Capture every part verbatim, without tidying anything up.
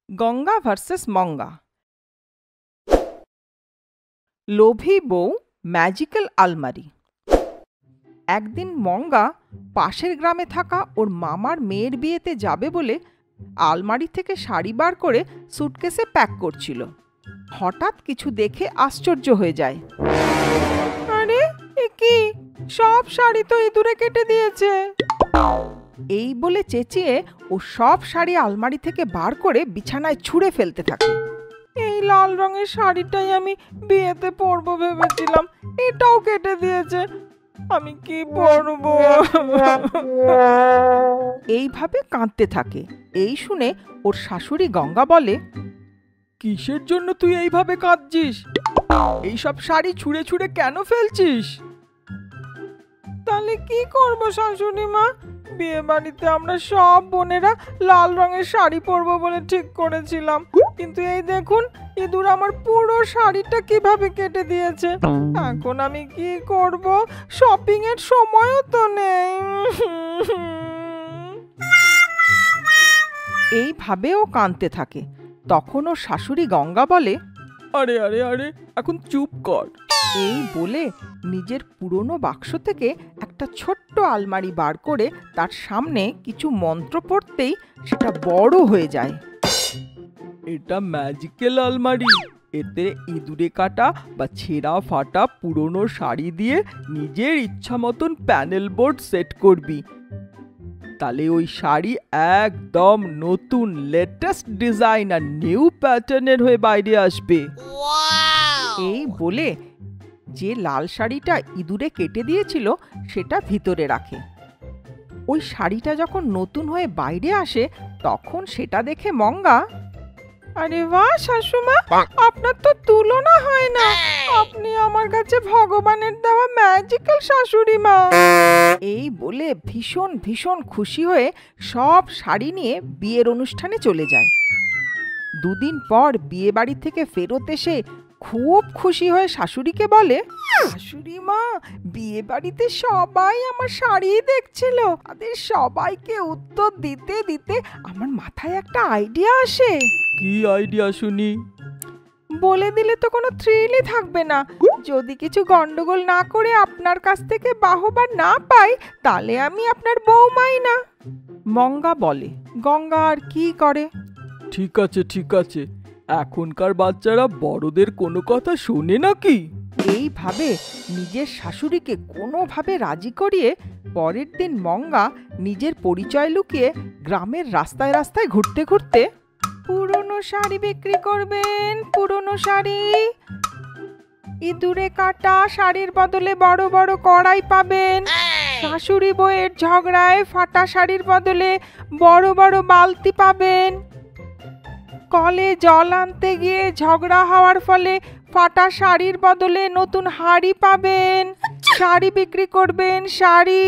Ganga versus মঙ্গা। লোভী বউ magical আলমারি। একদিন মঙ্গা পাশের গ্রামে থাকা ওর মামার মেয়ের বিয়েতে যাবে বলে আলমারি থেকে শাড়ি বার করে সুটকেসে প্যাক করছিল। হঠাৎ কিছু দেখে আশ্চর্য হয়ে যায়। আরে এ কি, সব শাড়ি তো ইঁদুরে কেটে দিয়েছে। এই বলে চেঁচিয়ে ও সব শাড়ি আলমারি থেকে বার করে বিছানায় ছুঁড়ে ফেলতে থাকে। এই লাল রঙের শাড়িটাই আমি বিয়েতে পরবো ভেবেছিলাম, এটাও কেটে দিয়েছে, আমি কি পরবো? এইভাবে কাঁদতে থাকে। এই শুনে ওর শাশুড়ি গঙ্গা বলে, কিসের জন্য তুই এইভাবে কাঁদছিস? এইসব শাড়ি ছুঁড়ে ছুঁড়ে কেন ফেলছিস? তাহলে কি করবো শাশুড়ি মা, বিয়ে বাড়িতে আমরা সব বোনেরা লাল রঙের শাড়ি পরবো বলে ঠিক করেছিলাম, কিন্তু এই দেখুন ইঁদুর আমার পুরো শাড়িটা কিভাবে কেটে দিয়েছে। এখন আমি কি করব? শপিং এর সময়ও তো নেই। এইভাবেও কাঁদতে থাকে। তখন ওর শাশুড়ি গঙ্গা বলে, আরে আরে আরে এখন চুপ কর। এই বলে নিজের পুরনো বাক্স থেকে একটা ছোট্ট আলমারি বার করে তার সামনে কিছু মন্ত্র পড়তেই সেটা বড় হয়ে যায়। এটা ম্যাজিক্যাল আলমারি, এতে ইঁদুরে কাটা বা ছেঁড়া ফাটা পুরনো শাড়ি দিয়ে নিজের ইচ্ছা মতন প্যানেল বোর্ড সেট করবি, তাহলে ওই শাড়ি একদম নতুন লেটেস্ট ডিজাইন আর নিউ প্যাটার্নের হয়ে বাইরে আসবে। এই বলে যে লাল শাড়িটা ইঁদুরে কেটে দিয়েছিল সেটা ভিতরে রাখে। ওই শাড়িটা যখন নতুন হয়ে বাইরে আসে তখন সেটা দেখে মঙ্গা, আরে বাহ শাশুমা, আপনার তো তুলনা হয় না, আপনি আমার কাছে ভগবানের দেওয়া ম্যাজিক্যাল শাশুড়ি মা। এই বলে ভীষণ ভীষণ খুশি হয়ে সব শাড়ি নিয়ে বিয়ের অনুষ্ঠানে চলে যায়। দুদিন পর বিয়ে বাড়ি থেকে ফেরত এসে খুব খুশি হয়ে শাশুড়িকে বলে, শাশুড়ি মা, বিয়ে বাড়িতে সবাই আমার শাড়ি দেখছিল, তাদের সবাইকে উত্তর দিতে দিতে আমার মাথায় একটা আইডিয়া আসে। কি আইডিয়া শুনি? বলে দিলে তো কোনো থ্রিলই থাকবে না। যদি কিছু গন্ডগোল না করে আপনার কাছ থেকে বাহবা না পাই তাহলে আমি আপনার বউমাই না। মঙ্গা বলে, গঙ্গা আর কি করে? ঠিক আছে ঠিক আছে, এখনকার বাচ্চারা বড়দের কোনো কথা শোনে নাকি? এইভাবে নিজের শাশুড়িকে কোনোভাবে রাজি করিয়ে পরের দিন মঙ্গা নিজের পরিচয় লুকিয়ে গ্রামের রাস্তায় রাস্তায় ঘুরতে ঘুরতে, পুরনো শাড়ি বিক্রি করবেন, পুরনো শাড়ি, ইঁদুরে কাটা শাড়ির বদলে বড় বড় কড়াই পাবেন, শাশুড়ি বউয়ের ঝগড়ায় ফাটা শাড়ির বদলে বড় বড় বালতি পাবেন, কলে জল আনতে গিয়ে ঝগড়া হওয়ার ফলে ফাটা শাড়ির বদলে নতুন হাড়ি পাবেন, শাড়ি বিক্রি করবেন শাড়ি।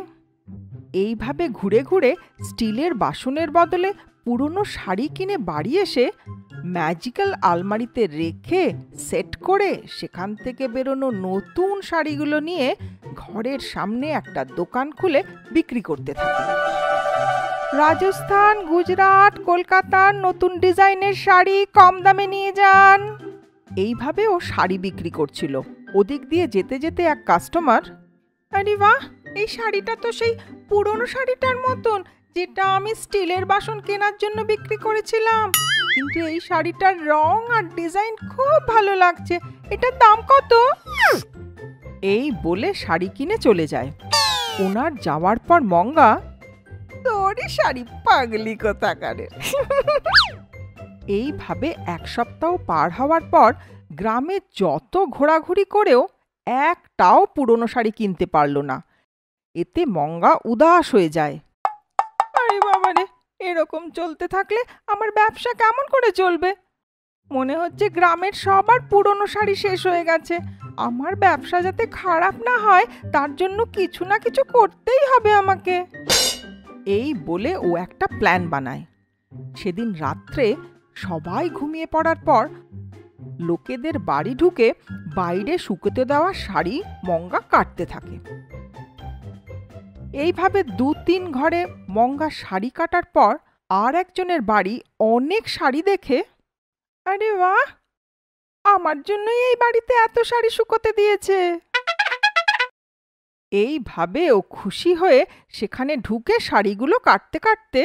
এইভাবে ঘুরে ঘুরে স্টিলের বাসনের বদলে পুরনো শাড়ি কিনে বাড়ি এসে ম্যাজিক্যাল আলমারিতে রেখে সেট করে সেখান থেকে বেরোনো নতুন শাড়িগুলো নিয়ে ঘরের সামনে একটা দোকান খুলে বিক্রি করতে থাকে। রাজস্থান, গুজরাট, কলকাতার নতুন ডিজাইনের শাড়ি কম দামে নিয়ে যান। এইভাবে ও শাড়ি বিক্রি করছিল। ওদিক দিয়ে যেতে যেতে এক কাস্টমার, আরে বাহ, এই শাড়িটা তো সেই পুরনো শাড়িটার মতন যেটা আমি স্টিলের বাসন কেনার জন্য বিক্রি করেছিলাম, কিন্তু এই শাড়িটার রং আর ডিজাইন খুব ভালো লাগছে, এটার দাম কত? এই বলে শাড়ি কিনে চলে যায়। ওনার যাওয়ার পর মঙ্গা, তোরই শাড়ি পাগলি কোথাকারে। এইভাবে এক সপ্তাহ পার হওয়ার পর গ্রামে যত ঘোরাঘুরি করেও একটাও পুরনো শাড়ি কিনতে পারলো না। এতে মঙ্গা উদাস হয়ে যায়। আরে বাবারে, এরকম চলতে থাকলে আমার ব্যবসা কেমন করে চলবে? মনে হচ্ছে গ্রামের সবার পুরনো শাড়ি শেষ হয়ে গেছে। আমার ব্যবসা যাতে খারাপ না হয় তার জন্য কিছু না কিছু করতেই হবে আমাকে। এই বলে ও একটা প্ল্যান বানায়। সেদিন রাত্রে সবাই ঘুমিয়ে পড়ার পর লোকেদের বাড়ি ঢুকে বাইরে শুকোতে দেওয়া শাড়ি মঙ্গা কাটতে থাকে। এইভাবে দু তিন ঘরে মঙ্গা শাড়ি কাটার পর আর একজনের বাড়ি অনেক শাড়ি দেখে, আরে বাহ, আমার জন্যই এই বাড়িতে এত শাড়ি শুকোতে দিয়েছে। এইভাবে ও খুশি হয়ে সেখানে ঢুকে শাড়িগুলো কাটতে কাটতে,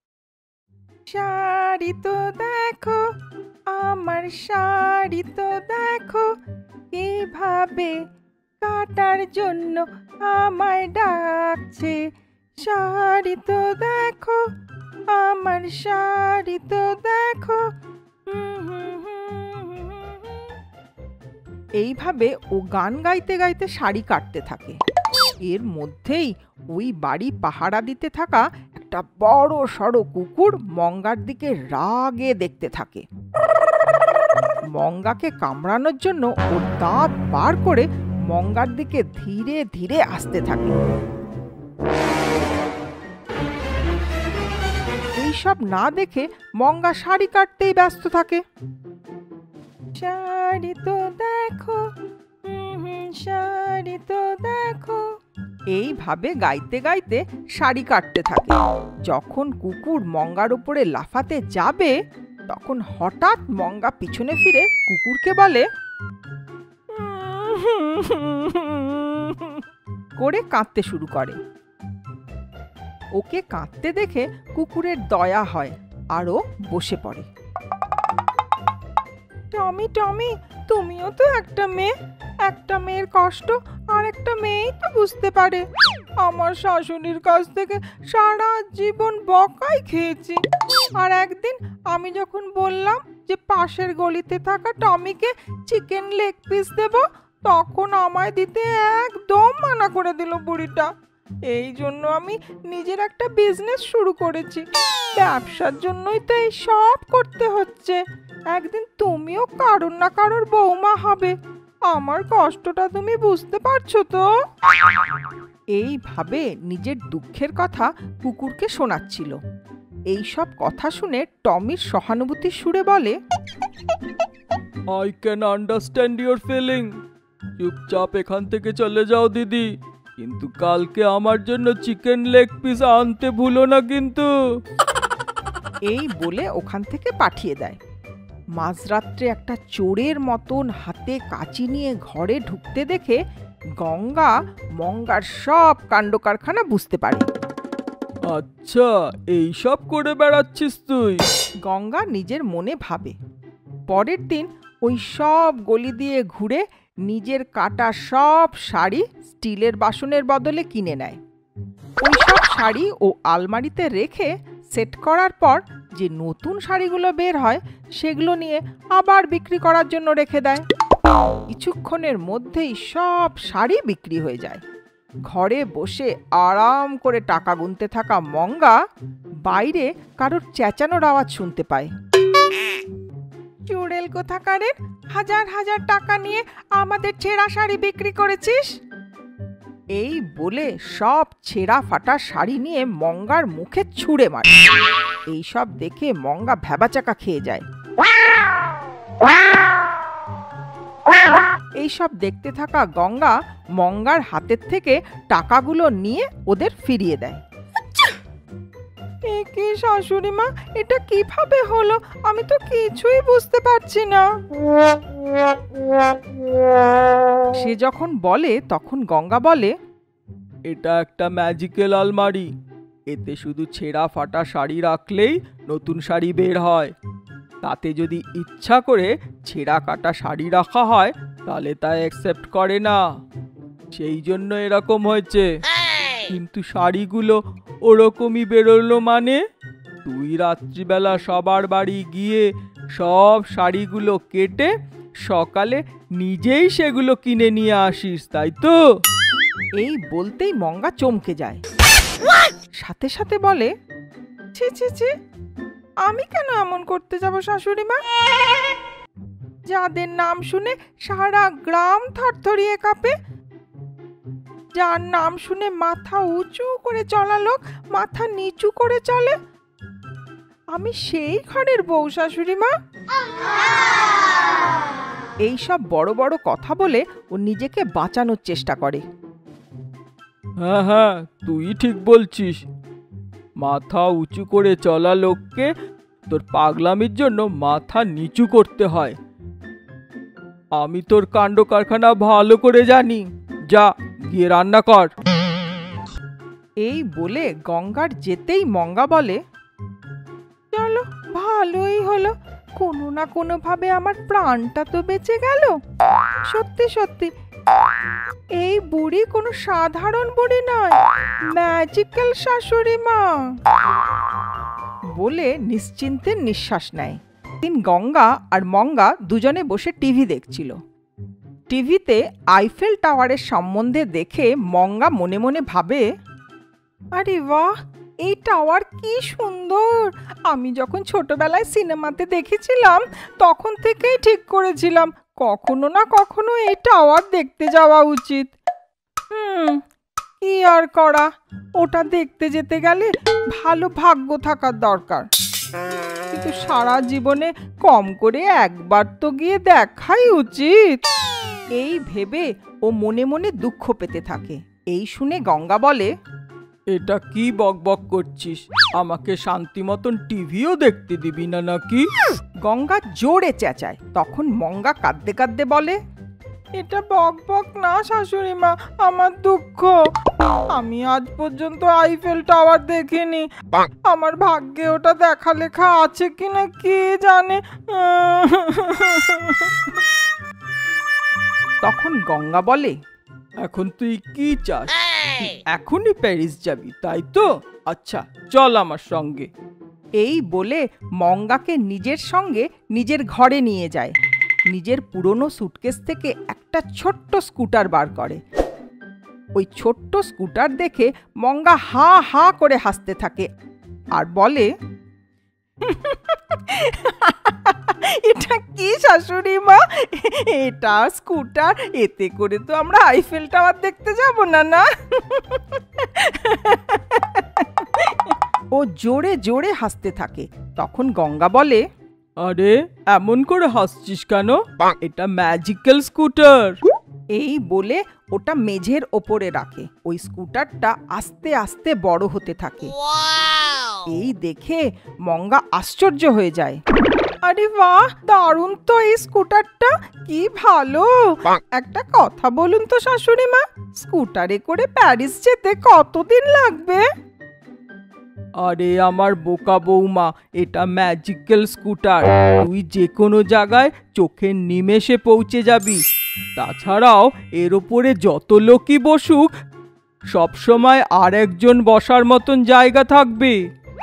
শাড়ি তো দেখো, আমার শাড়ি তো দেখো, এইভাবে কাটার জন্য আমায় ডাকছে। শাড়ি তো দেখো, আমার শাড়ি তো দেখো। এইভাবে ও গান গাইতে গাইতে শাড়ি কাটতে থাকে। এর মধ্যেই ওই বাড়ি পাহারা দিতে থাকা একটা বড় সড়ো কুকুর মঙ্গার দিকে রাগে দেখতে থাকে। মঙ্গাকে কামড়ানোর জন্য ওর দাঁত বার করে মঙ্গার দিকে ধীরে ধীরে আসতে থাকে। এইসব না দেখে মঙ্গা শাড়ি কাটতেই ব্যস্ত থাকে। শাড়ি তো দেখো, শাড়ি তো দেখো, এইভাবে গাইতে গাইতে শাড়ি কাটতে থাকে। যখন কুকুর মঙ্গার উপরে লাফাতে যাবে তখন হঠাৎ মঙ্গা পিছনে ফিরে কুকুরকে বলে করে কাঁদতে শুরু করে। ওকে কাঁদতে দেখে কুকুরের দয়া হয় আর ও বসে পড়ে। টমি টমি, তুমিও তো একটা মেয়ে, একটা মেয়ের কষ্ট আর একটা মেয়েই তো বুঝতে পারে। আমার শাশুড়ির কাছ থেকে সারা জীবন বকাই খেয়েছি, আর একদিন আমি যখন বললাম যে পাশের গলিতে থাকা টমিকে চিকেন লেগ পিস দেব, তখন আমায় দিতে একদম মানা করে দিল বুড়িটা। এই জন্য আমি নিজের একটা বিজনেস শুরু করেছি। ব্যবসার জন্যই তো এই সব করতে হচ্ছে। একদিন তুমিও কারোর না কারোর বৌমা হবে। আমার কষ্টটা তুমি বুঝতে পারছো তো? এইভাবে নিজের দুঃখের কথা কুকুরকে শোনাচ্ছিল। এই সব কথা শুনে টমির সহানুভূতির সুরে বলে, I can understand your feeling. চুপচাপ এখান থেকে চলে যাও দিদি, কিন্তু কালকে আমার জন্য চিকেন লেগ পিস আনতে ভুলো না কিন্তু। এই বলে ওখান থেকে পাঠিয়ে দেয়। মাঝরাত্রে একটা চোরের মতন হাতে কাঁচি নিয়ে ঘরে ঢুকতে দেখে গঙ্গা মঙ্গার সব কাণ্ড কারখানা বুঝতে পারে। আচ্ছা, এই সব করে বেড়াচ্ছিস তুই? গঙ্গা নিজের মনে ভাবে। পরের দিন ওই সব গলি দিয়ে ঘুরে নিজের কাটা সব শাড়ি স্টিলের বাসনের বদলে কিনে নেয়। ওই সব শাড়ি ও আলমারিতে রেখে সেট করার পর যে নতুন শাড়িগুলো বের হয় সেগুলো নিয়ে আবার বিক্রি করার জন্য রেখে দেয়। কিছুক্ষণের মধ্যেই সব শাড়ি বিক্রি হয়ে যায়। ঘরে বসে আরাম করে টাকা গুনতে থাকা মঙ্গা বাইরে কারোর চেঁচানোর আওয়াজ শুনতে পায়। চুড়েল কোথাকারের, হাজার হাজার টাকা নিয়ে আমাদের ছেঁড়া শাড়ি বিক্রি করেছিস। এই বলে সব ছেঁড়া ফাটা শাড়ি নিয়ে মঙ্গার মুখে ছুঁড়ে মারে। এইসব দেখে মঙ্গা ভ্যাবাচাকা খেয়ে যায়। এইসব দেখতে থাকা গঙ্গা মঙ্গার হাতের থেকে টাকাগুলো নিয়ে ওদের ফিরিয়ে দেয়। কি শাশুড়ি মা, এটা কিভাবে হলো? আমি তো কিছুই বুঝতে পারছি না। সে যখন বলে তখন গঙ্গা বলে, এটা একটা ম্যাজিক্যাল আলমারি। এতে শুধু ছেঁড়া ফাটা শাড়ি রাখলেই নতুন শাড়ি বের হয়। তাতে যদি ইচ্ছা করে ছেঁড়া কাটা শাড়ি রাখা হয় তাহলে তা অ্যাকসেপ্ট করে না, সেই জন্য এরকম হয়েছে। কিন্তু শাড়িগুলো ওরকমই বেরোলো মানে? তুই রাত্রিবেলা সবার বাড়ি গিয়ে সব শাড়িগুলো কেটে সকালে নিজেই সেগুলো কিনে নিয়ে আসিস, তাই তো? এই বলতেই মঙ্গা চমকে যায়। সাথে সাথে বলে, ছি ছি ছি, আমি কেন এমন করতে যাব শাশুড়ি মা? যাদের নাম শুনে সারা গ্রাম থরথরিয়ে কাঁপে, যার নাম শুনে মাথা উঁচু করে চলা লোক মাথা নিচু করে চলে, আমি সেই ঘরের বউ শাশুড়ি মা। এইসব বড় বড় কথা বলে ও নিজেকে বাঁচানোর চেষ্টা করে। হ্যাঁ হ্যাঁ, তুই ঠিক বলছিস। মাথা উঁচু করে চলা লোককে তোর পাগলামির জন্য মাথা নিচু করতে হয়। আমি তোর কাণ্ড কারখানা ভালো করে জানি, যা গিয়ে রান্না কর। এই বলে গঙ্গার যেতেই মঙ্গা বলে, চলো ভালোই হলো, কোনো না কোনো ভাবে আমার প্রাণটা তো বেঁচে গেল। সত্যি সত্যি এই বুড়ি কোনো সাধারণ বুড়ি নয়, ম্যাজিক্যাল শাশুড়ি মা। বলে নিশ্চিন্তে নিঃশ্বাস নেয়। দিন গঙ্গা আর মঙ্গা দুজনে বসে টিভি দেখছিল। টিভিতে আইফেল টাওয়ারের সম্বন্ধে দেখে মঙ্গা মনে মনে ভাবে, আরে বাহ, এই টাওয়ার কি সুন্দর! আমি যখন ছোটবেলায় সিনেমাতে দেখেছিলাম তখন থেকেই ঠিক করেছিলাম কখনো না কখনো এই টাওয়ার দেখতে যাওয়া উচিত। হুম কি আর করা, ওটা দেখতে যেতে গেলে ভালো ভাগ্য থাকার দরকার। কিন্তু সারা জীবনে কম করে একবার তো গিয়ে দেখাই উচিত। এই ভেবে ও মনে মনে দুঃখ পেতে থাকে। এই শুনে গঙ্গা বলে, এটা কি বকবক করছিস? আমাকে শান্তি মতন টিভিও দেখতে দিবি না নাকি? গঙ্গা জোরে চেঁচায়। তখন মঙ্গা কাঁদতে কাঁদতে বলে, এটা বকবক না শাশুড়ি মা, আমার দুঃখ। আমি আজ পর্যন্ত আইফেল টাওয়ার দেখিনি। আমার ভাগ্যে ওটা দেখা লেখা আছে কিনা কে জানে। তখন গঙ্গা বলে, এখন তুই কি চাস? এখনই প্যারিস যাবি তাই তো? আচ্ছা চল আমার সঙ্গে। এই বলে মঙ্গাকে নিজের সঙ্গে নিজের ঘরে নিয়ে যায়। নিজের পুরনো সুটকেস থেকে একটা ছোট্ট স্কুটার বার করে। ওই ছোট্ট স্কুটার দেখে মঙ্গা হা হা করে হাসতে থাকে আর বলে, এটা কি শাশুড়ি মা, এটা স্কুটার, এতে করে তো আমরা আইফেল টাওয়ার দেখতে যাব না না। ও জোরে জোরে হাসতে থাকে। তখন গঙ্গা বলে, আরে এমন করে হাসছিস কেন? এটা ম্যাজিক্যাল স্কুটার। এই বলে ওটা মেঝের ওপরে রাখে। ওই স্কুটারটা আস্তে আস্তে বড় হতে থাকে। এই দেখে মঙ্গা আশ্চর্য হয়ে যায়। আরে বাহ, দারুণ তো এই স্কুটারটা, কি ভালো! একটা কথা বলুন তো শাশুড়ি মা, স্কুটারে করে প্যারিস যেতে কতদিন লাগবে? আরে আমার বোকা বৌমা, এটা ম্যাজিক্যাল স্কুটার, তুই যে কোনো জায়গায় চোখের নিমেষে পৌঁছে যাবি। তাছাড়াও এর ওপরে যত লোকই বসুক সবসময় আর একজন বসার মতন জায়গা থাকবে।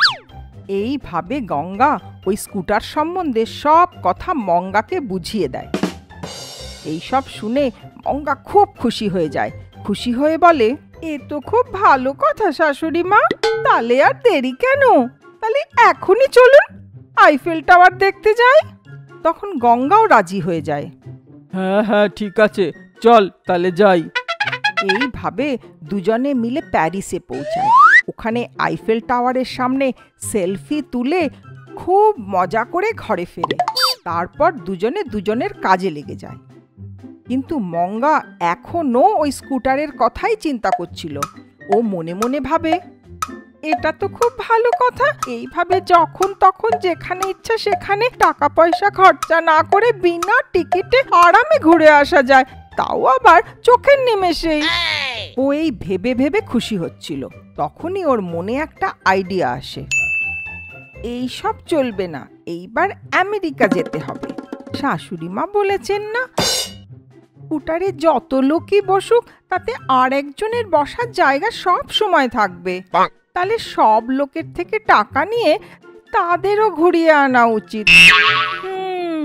এইভাবে গঙ্গা ওই স্কুটার সম্বন্ধে সব কথা মঙ্গাকে বুঝিয়ে দেয়। এইসব শুনে মঙ্গা খুব খুশি হয়ে যায়। খুশি হয়ে বলে, এ তো খুব ভালো কথা শাশুড়ি মা, তাহলে আর দেরি কেন? তাহলে এখনই চলুন আইফেল টাওয়ার দেখতে যাই। তখন গঙ্গাও রাজি হয়ে যায়। হ্যাঁ হ্যাঁ ঠিক আছে, চল তাহলে যাই। এইভাবে দুজনে মিলে প্যারিসে পৌঁছায়। ওখানে আইফেল টাওয়ারের সামনে সেলফি তুলে খুব মজা করে ঘরে ফেরে। তারপর দুজনে দুজনের কাজে লেগে যায়। কিন্তু মঙ্গা এখনো ওই স্কুটারের কথাই চিন্তা করছিল। ও মনে মনে ভাবে, এটা তো খুব ভালো কথা, এইভাবে যখন তখন যেখানে ইচ্ছা সেখানে টাকা পয়সা খরচা না করে বিনা টিকিটে আরামে ঘুরে আসা যায়, তাও আবার চোখের নিমেষেই। ও এই ভেবে ভেবে খুশি হচ্ছিল। তখনই ওর মনে একটা আইডিয়া আসে। এই সব চলবে না, এইবার আমেরিকা যেতে হবে। শাশুড়ি মা বলেছেন না, স্কুটারে যত লোকই বসুক তাতে আর একজনের বসার জায়গা সব সময় থাকবে। তাহলে সব লোকের থেকে টাকা নিয়ে তাদেরও ঘুরিয়ে আনা উচিত। হুম,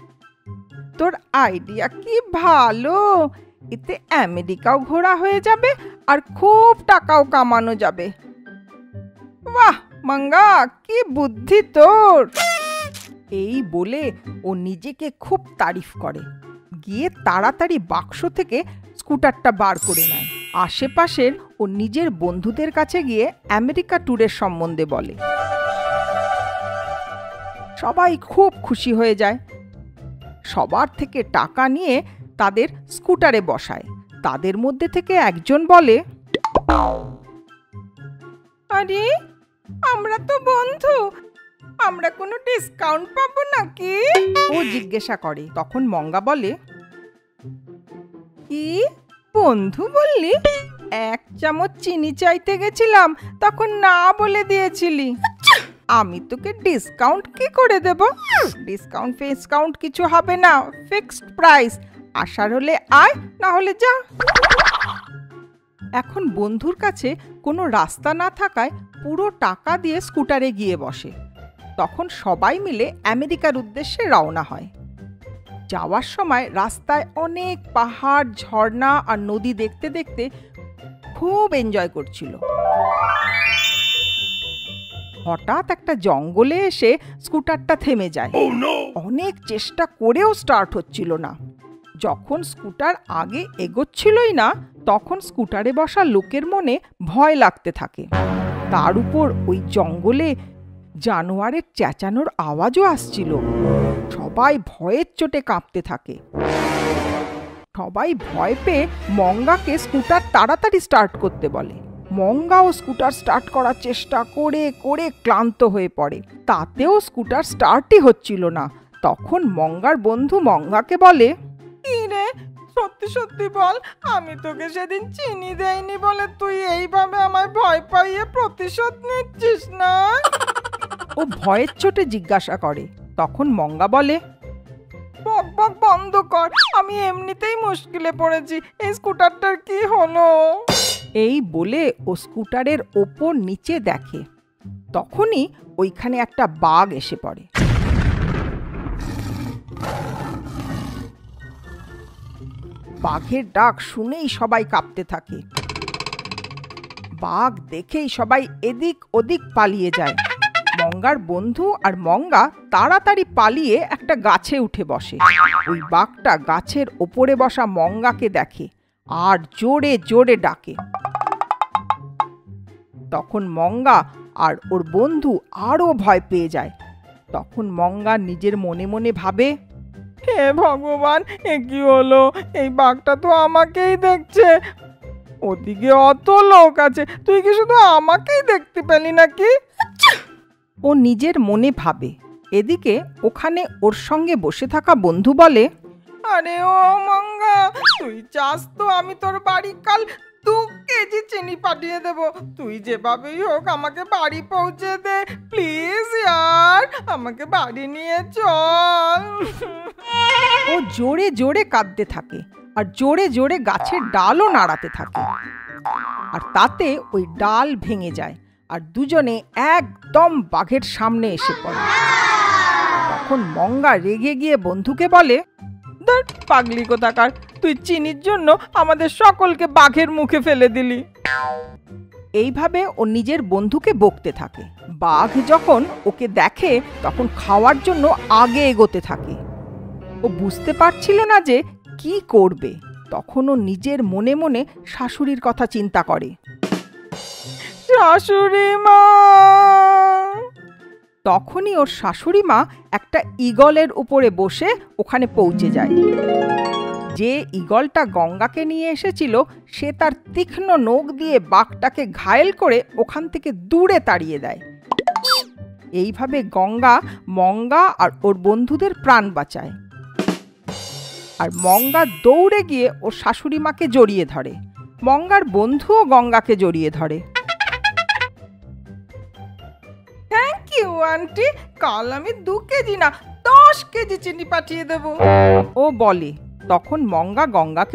তোর আইডিয়া কি ভালো, এতে আমেরিকাও ঘোরা হয়ে যাবে আর খুব টাকাও কামানো যাবে। বাহ মঙ্গা, কি বুদ্ধি তোর! এই বলে ও নিজেকে খুব তারিফ করে। গিয়ে তাড়াতাড়ি বাক্স থেকে স্কুটারটা বার করে নেয়। আশেপাশের ও নিজের বন্ধুদের কাছে গিয়ে আমেরিকা ট্যুরের সম্বন্ধে বলে। সবাই খুব খুশি হয়ে যায়। সবার থেকে টাকা নিয়ে তাদের স্কুটারে বসায়। তাদের মধ্যে থেকে একজন বলে, আরে আমরা তো বন্ধু, আমরা কোনো ডিসকাউন্ট পাবো নাকি? ও জিজ্ঞাসা করে। তখন মঙ্গা বলে, কি বন্ধু বললি? এক চামচ চিনি চাইতে গেছিলাম, তখন না বলে দিয়েছিলি। আমি তোকে ডিসকাউন্ট কি করে দেব? ডিসকাউন্ট ফিসকাউন্ট কিছু হবে না, ফিক্সড প্রাইস। আসার হলে আয়, না হলে যা। এখন বন্ধুর কাছে কোনো রাস্তা না থাকায় পুরো টাকা দিয়ে স্কুটারে গিয়ে বসে। তখন সবাই মিলে আমেরিকার উদ্দেশ্যে রওনা হয়। যাওয়ার সময় রাস্তায় অনেক পাহাড়, ঝর্ণা আর নদী দেখতে দেখতে খুব এনজয় করছিল। হঠাৎ একটা জঙ্গলে এসে স্কুটারটা থেমে যায়। অনেক চেষ্টা করেও স্টার্ট হচ্ছিল না। যখন স্কুটার আগে এগোচ্ছিলই না, তখন স্কুটারে বসা লোকের মনে ভয় লাগতে থাকে। তার উপর ওই জঙ্গলে জানোয়ারের চেঁচানোর আওয়াজও আসছিল। সবাই ভয়ের চোটে কাঁপতে থাকে। সবাই ভয় পেয়ে মঙ্গাকে স্কুটার তাড়াতাড়ি স্টার্ট করতে বলে। মঙ্গাও স্কুটার স্টার্ট করার চেষ্টা করে করে ক্লান্ত হয়ে পড়ে। তাতেও স্কুটার স্টার্টই হচ্ছিল না। তখন মঙ্গার বন্ধু মঙ্গাকে বলে, কি রে, সত্যি সত্যি বল, আমি তোকে সেদিন চিনি দেইনি বলে তুই এইভাবে আমায় ভয় পাইয়ে প্রতিশোধ নিচ্ছিস না? ও ভয়ের চোটে জিজ্ঞাসা করে। তখন মঙ্গা বলে, বক বক বন্ধ কর, আমি এমনিতেই মুশকিলে পড়েছি, এই স্কুটারটার কি হলো? এই বলে ও স্কুটারের ওপর নিচে দেখে। তখনই ওইখানে একটা বাঘ এসে পড়ে। বাঘের ডাক শুনেই সবাই কাঁপতে থাকে। বাঘ দেখেই সবাই এদিক ওদিক পালিয়ে যায়। মঙ্গার বন্ধু আর মঙ্গা তাড়াতাড়ি পালিয়ে একটা গাছে উঠে বসে। ওই বাঘটা গাছের ওপরে বসা মঙ্গাকে দেখে আর জোরে জোরে ডাকে। তখন মঙ্গা আর ওর বন্ধু আরো ভয় পেয়ে যায়। তখন মঙ্গা নিজের মনে মনে ভাবে, হে ভগবান, এ কি হলো? এই বাঘটা তো আমাকেই দেখছে। ওদিকে অত লোক আছে, তুই কি শুধু আমাকেই দেখতে পেলি নাকি? ও নিজের মনে ভাবে। এদিকে ওখানে ওর সঙ্গে বসে থাকা বন্ধু বলে, আরে ও মঙ্গা, তুই চাস তো আমি তোর বাড়ি কাল দু কেজি চিনি পাঠিয়ে দেব। তুই যেভাবেই হোক আমাকে বাড়ি পৌঁছে দে প্লিজ ইয়ার, আমাকে বাড়ি নিয়ে চল। ও জোরে জোরে কাঁদতে থাকে আর জোরে জোরে গাছের ডালও নাড়াতে থাকে। আর তাতে ওই ডাল ভেঙে যায় আর দুজনে একদম বাঘের সামনে এসে পড়ে। তখন মঙ্গা রেগে গিয়ে বন্ধুকে বলে, ধুর পাগলি কোথাকার, তুই চিনির জন্য আমাদের সকলকে বাঘের মুখে ফেলে দিলি। এইভাবে ও নিজের বন্ধুকে বকতে থাকে। বাঘ যখন ওকে দেখে তখন খাওয়ার জন্য আগে এগোতে থাকে। ও বুঝতে পারছিল না যে কি করবে। তখন ও নিজের মনে মনে শাশুড়ির কথা চিন্তা করে। শাশুড়ি মা! তখনই ওর শাশুড়ি মা একটা ঈগলের উপরে বসে ওখানে পৌঁছে যায়। যে ঈগলটা গঙ্গাকে নিয়ে এসেছিল সে তার তীক্ষ্ণ নখ দিয়ে বাঘটাকে ঘায়েল করে ওখান থেকে দূরে তাড়িয়ে দেয়। এইভাবে গঙ্গা মঙ্গা আর ওর বন্ধুদের প্রাণ বাঁচায়। আর মঙ্গা দৌড়ে গিয়ে ওর শাশুড়ি মাকে জড়িয়ে ধরে। মঙ্গার বন্ধুও গঙ্গাকে জড়িয়ে ধরে। থ্যাংক ইউ আন্টি, কাল আমি দু কেজি না দশ কেজি চিনি পাঠিয়ে দেব, ও বলে। তখন মঙ্গা গঙ্গাকে